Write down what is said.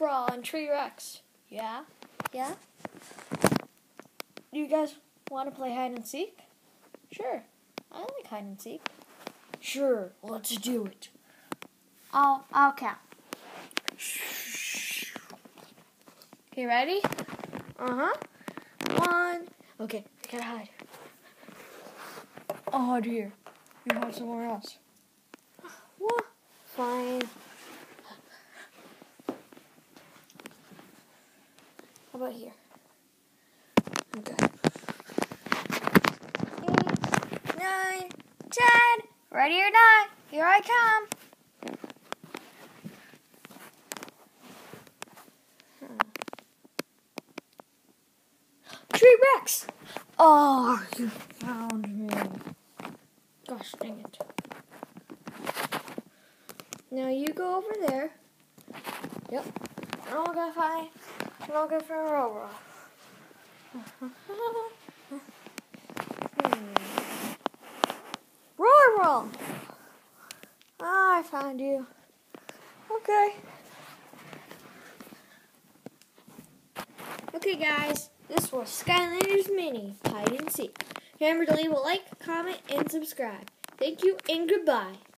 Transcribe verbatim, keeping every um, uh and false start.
brawl and tree Rex. Yeah? Yeah? Do you guys want to play hide and seek? Sure. I like hide and seek. Sure, let's do it. I'll, I'll count. Okay, ready? Uh-huh. One. Okay, I gotta hide. Oh dear. You hide somewhere else. What? Fine. How about here? Okay. Eight, nine, ten. Ready or not, here I come. Hmm. Tree Rex! Oh, you found me. Gosh dang it. Now you go over there. Yep. And I'll go find, and I'll go for a roll roll. hmm. Roll roll! Ah, I found you. Okay. Okay, guys. This was Skylander's Mini Hide and Seek. Remember to leave a like, comment, and subscribe. Thank you, and goodbye.